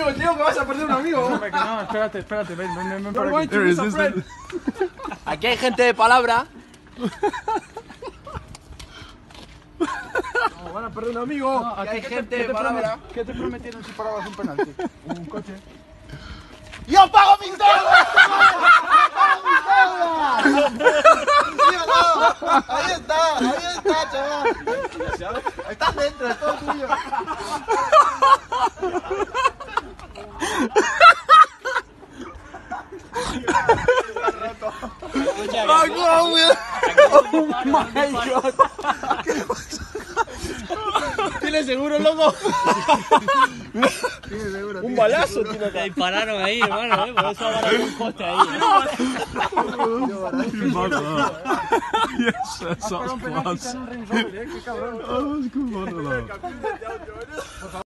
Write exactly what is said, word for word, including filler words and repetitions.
amigo, te digo que vas a perder un amigo. No, no, espérate, espérate, ven, ven, ven, ven You're para going aquí. to lose a friend. Aquí hay gente de palabra. No, van a perder un amigo. No, Aquí aquí hay ¿qué te- gente ¿qué de te palabra. promet- ¿Qué te prometieron si parabas un penalti? Un coche. ¡Yo pago mis deudas! ¡Yo pago mis deudas! ¿Sí o no? Ahí está, ahí está, chaval. Estás dentro, es todo tuyo. ¿Tienes seguro, loco? Un balazo tiene acá. Dispararon ahí, hermano, ¿eh? Por eso agarraron un poste ahí. Yes, that's Has pegado un penalti en un Range Rover, ¿eh? Qué cabrón. Oh, that's good.